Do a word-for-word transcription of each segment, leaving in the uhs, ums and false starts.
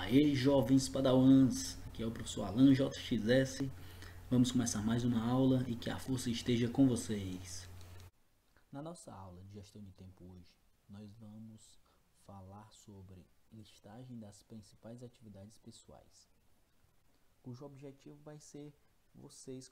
Aê, jovens padawans, aqui é o professor Alan J X S. Vamos começar mais uma aula e que a força esteja com vocês. Na nossa aula de gestão de tempo hoje, nós vamos falar sobre listagem das principais atividades pessoais, cujo objetivo vai ser vocês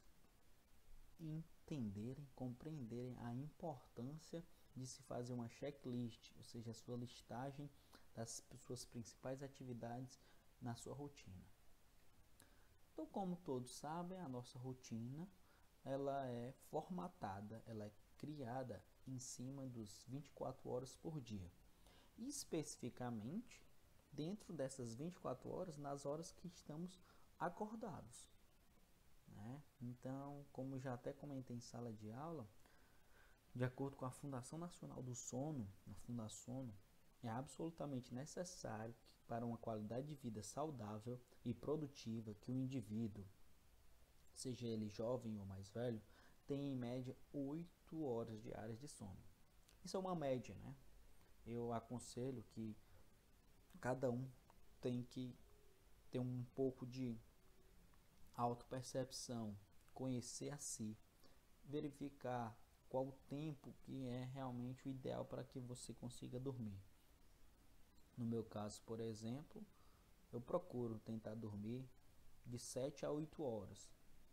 entenderem, compreenderem a importância de se fazer uma checklist, ou seja, a sua listagem das suas principais atividades na sua rotina. Então, como todos sabem, a nossa rotina ela é formatada, ela é criada em cima dos vinte e quatro horas por dia. E especificamente, dentro dessas vinte e quatro horas, nas horas que estamos acordados. Né? Então, como já até comentei em sala de aula, de acordo com a Fundação Nacional do Sono, a Fundasono, é absolutamente necessário que, para uma qualidade de vida saudável e produtiva, que o indivíduo, seja ele jovem ou mais velho, tenha em média oito horas diárias de sono. Isso é uma média, né? Eu aconselho que cada um tem que ter um pouco de autopercepção, conhecer a si, verificar qual o tempo que é realmente o ideal para que você consiga dormir. No meu caso, por exemplo, eu procuro tentar dormir de sete a oito horas,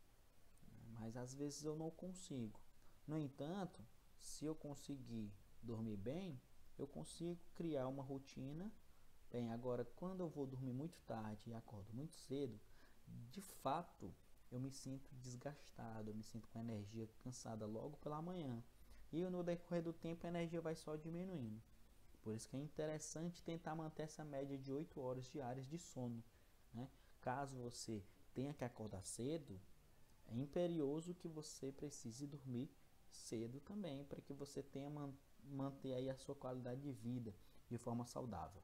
mas às vezes eu não consigo. No entanto, se eu conseguir dormir bem, eu consigo criar uma rotina. Bem, agora quando eu vou dormir muito tarde e acordo muito cedo, de fato eu me sinto desgastado, eu me sinto com energia cansada logo pela manhã. E no decorrer do tempo a energia vai só diminuindo. Por isso que é interessante tentar manter essa média de oito horas diárias de sono. Né? Caso você tenha que acordar cedo, é imperioso que você precise dormir cedo também, para que você tenha man manter aí a sua qualidade de vida de forma saudável.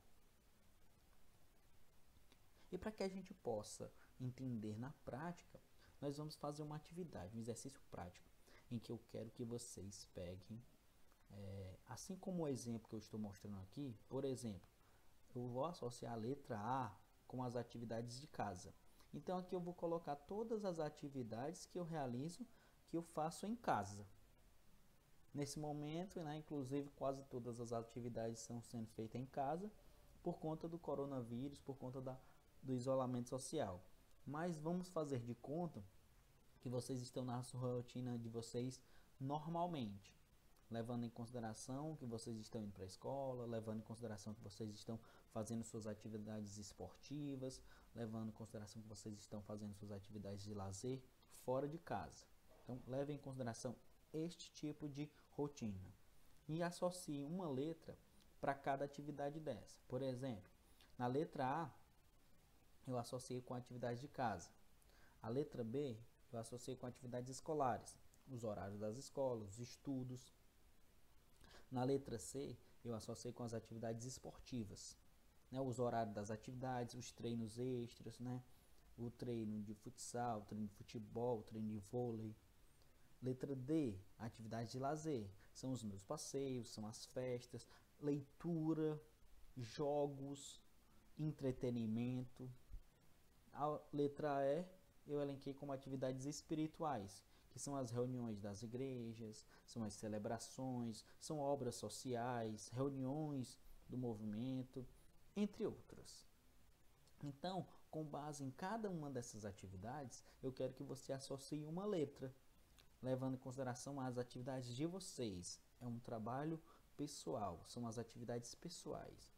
E para que a gente possa entender na prática, nós vamos fazer uma atividade, um exercício prático, em que eu quero que vocês peguem, é, assim como o exemplo que eu estou mostrando aqui, por exemplo, eu vou associar a letra A com as atividades de casa. Então aqui eu vou colocar todas as atividades que eu realizo, que eu faço em casa. Nesse momento, né, inclusive quase todas as atividades estão sendo feitas em casa, por conta do coronavírus, por conta da, do isolamento social. Mas vamos fazer de conta que vocês estão na sua rotina de vocês normalmente, levando em consideração que vocês estão indo para a escola, levando em consideração que vocês estão fazendo suas atividades esportivas, levando em consideração que vocês estão fazendo suas atividades de lazer fora de casa. Então, levem em consideração este tipo de rotina e associe uma letra para cada atividade dessa. Por exemplo, na letra A, eu associei com a atividade de casa. A letra B, eu associei com atividades escolares, os horários das escolas, os estudos. Na letra C, eu associei com as atividades esportivas, né, os horários das atividades, os treinos extras, né, o treino de futsal, o treino de futebol, o treino de vôlei. Letra D, atividades de lazer, são os meus passeios, são as festas, leitura, jogos, entretenimento. A letra E, eu elenquei como atividades espirituais, que são as reuniões das igrejas, são as celebrações, são obras sociais, reuniões do movimento, entre outras. Então, com base em cada uma dessas atividades, eu quero que você associe uma letra, levando em consideração as atividades de vocês. É um trabalho pessoal, são as atividades pessoais.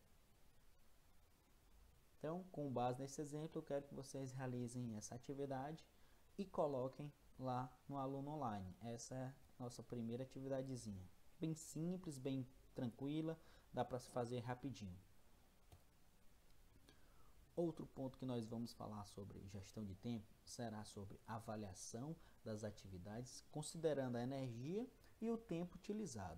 Então, com base nesse exemplo, eu quero que vocês realizem essa atividade e coloquem lá no Aluno Online. Essa é a nossa primeira atividadezinha. Bem simples, bem tranquila, dá para se fazer rapidinho. Outro ponto que nós vamos falar sobre gestão de tempo será sobre avaliação das atividades, considerando a energia e o tempo utilizado.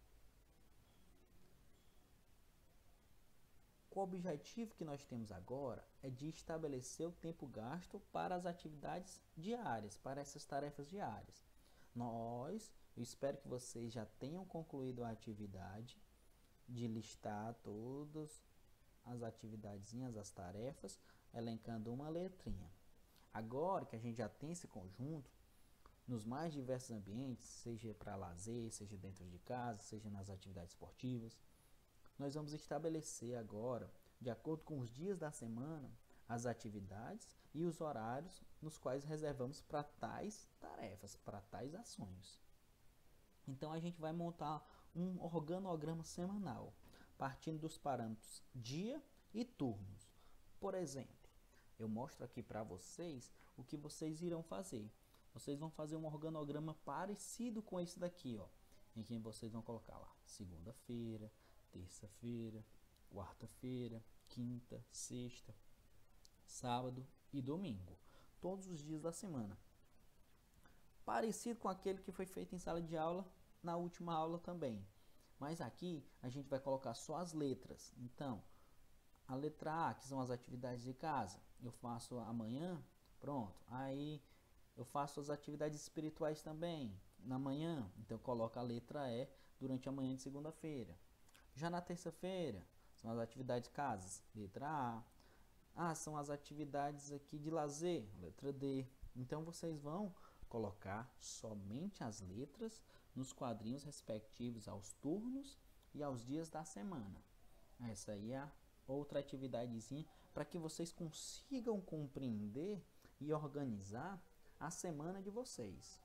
O objetivo que nós temos agora é de estabelecer o tempo gasto para as atividades diárias, para essas tarefas diárias. Nós, eu espero que vocês já tenham concluído a atividade de listar todas as atividadezinhas, as tarefas, elencando uma letrinha. Agora que a gente já tem esse conjunto, nos mais diversos ambientes, seja para lazer, seja dentro de casa, seja nas atividades esportivas, nós vamos estabelecer agora, de acordo com os dias da semana, as atividades e os horários nos quais reservamos para tais tarefas, para tais ações. Então a gente vai montar um organograma semanal, partindo dos parâmetros dia e turnos. Por exemplo, eu mostro aqui para vocês o que vocês irão fazer. Vocês vão fazer um organograma parecido com esse daqui, ó, em que vocês vão colocar lá segunda-feira, terça-feira, quarta-feira, quinta, sexta, sábado e domingo. Todos os dias da semana. Parecido com aquele que foi feito em sala de aula na última aula também. Mas aqui a gente vai colocar só as letras. Então, a letra A, que são as atividades de casa, eu faço amanhã, pronto. Aí eu faço as atividades espirituais também, na manhã. Então eu coloco a letra E durante a manhã de segunda-feira. Já na terça-feira, são as atividades de casa, letra A. Ah, são as atividades aqui de lazer, letra D. Então vocês vão colocar somente as letras nos quadrinhos respectivos aos turnos e aos dias da semana. Essa aí é a outra atividadezinha para que vocês consigam compreender e organizar a semana de vocês.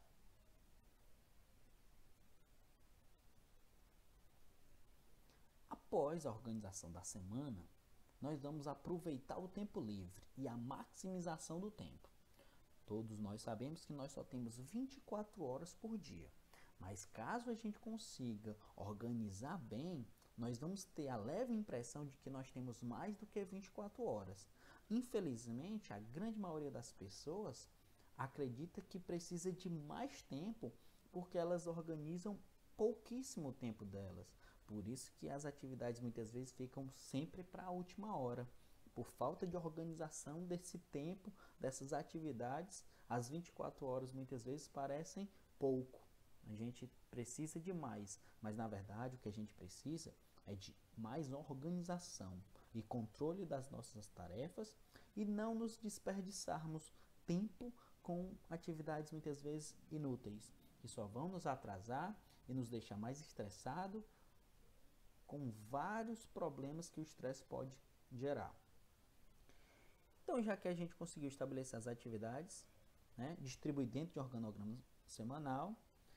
Após a organização da semana, nós vamos aproveitar o tempo livre e a maximização do tempo. Todos nós sabemos que nós só temos vinte e quatro horas por dia, mas caso a gente consiga organizar bem, nós vamos ter a leve impressão de que nós temos mais do que vinte e quatro horas. Infelizmente, a grande maioria das pessoas acredita que precisa de mais tempo porque elas organizam pouquíssimo tempo delas. Por isso que as atividades muitas vezes ficam sempre para a última hora. Por falta de organização desse tempo, dessas atividades, as vinte e quatro horas muitas vezes parecem pouco. A gente precisa de mais, mas na verdade o que a gente precisa é de mais organização e controle das nossas tarefas e não nos desperdiçarmos tempo com atividades muitas vezes inúteis, que só vão nos atrasar e nos deixar mais estressado, com vários problemas que o estresse pode gerar. Então, já que a gente conseguiu estabelecer as atividades, né, distribuir dentro de um organograma semanal,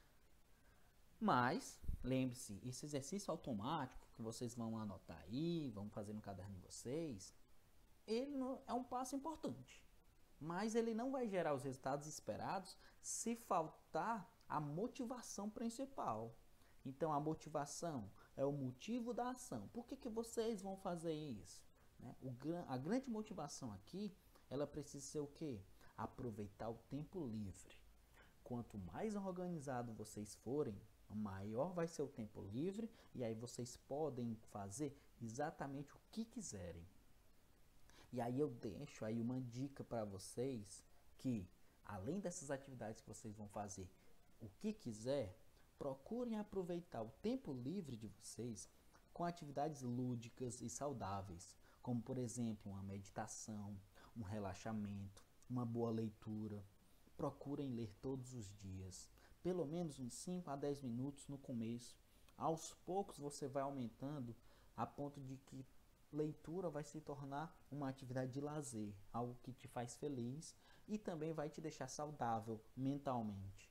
mas, lembre-se, esse exercício automático que vocês vão anotar aí, vão fazer no caderno de vocês, ele não, é um passo importante, mas ele não vai gerar os resultados esperados se faltar a motivação principal. Então, a motivação é o motivo da ação. Por que que vocês vão fazer isso? Né? O, a grande motivação aqui, ela precisa ser o quê? Aproveitar o tempo livre. Quanto mais organizado vocês forem, maior vai ser o tempo livre e aí vocês podem fazer exatamente o que quiserem. E aí eu deixo aí uma dica para vocês que, além dessas atividades que vocês vão fazer o que quiser, procurem aproveitar o tempo livre de vocês com atividades lúdicas e saudáveis, como por exemplo uma meditação, um relaxamento, uma boa leitura. Procurem ler todos os dias, pelo menos uns cinco a dez minutos no começo. Aos poucos você vai aumentando a ponto de que leitura vai se tornar uma atividade de lazer, algo que te faz feliz e também vai te deixar saudável mentalmente.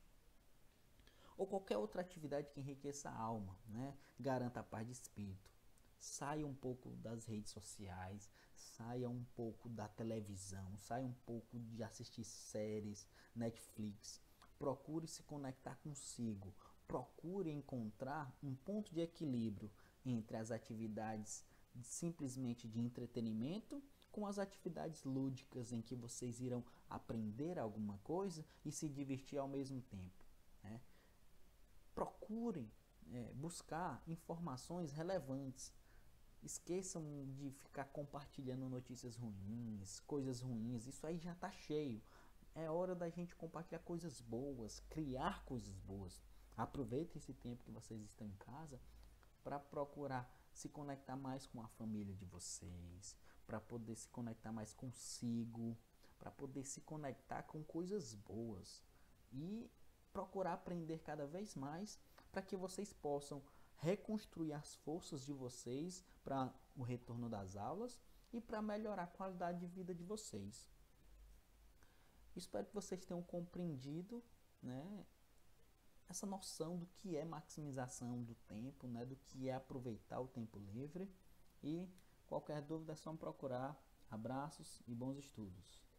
Ou qualquer outra atividade que enriqueça a alma, né? Garanta a paz de espírito. Saia um pouco das redes sociais, saia um pouco da televisão, saia um pouco de assistir séries, Netflix. Procure se conectar consigo, procure encontrar um ponto de equilíbrio entre as atividades simplesmente de entretenimento com as atividades lúdicas em que vocês irão aprender alguma coisa e se divertir ao mesmo tempo, né? Procurem é, buscar informações relevantes. Esqueçam de ficar compartilhando notícias ruins, coisas ruins, isso aí já está cheio. É hora da gente compartilhar coisas boas, criar coisas boas. Aproveitem esse tempo que vocês estão em casa para procurar se conectar mais com a família de vocês, para poder se conectar mais consigo, para poder se conectar com coisas boas e procurar aprender cada vez mais para que vocês possam reconstruir as forças de vocês para o retorno das aulas e para melhorar a qualidade de vida de vocês. Espero que vocês tenham compreendido, né, essa noção do que é maximização do tempo, né, do que é aproveitar o tempo livre. E qualquer dúvida é só me procurar. Abraços e bons estudos.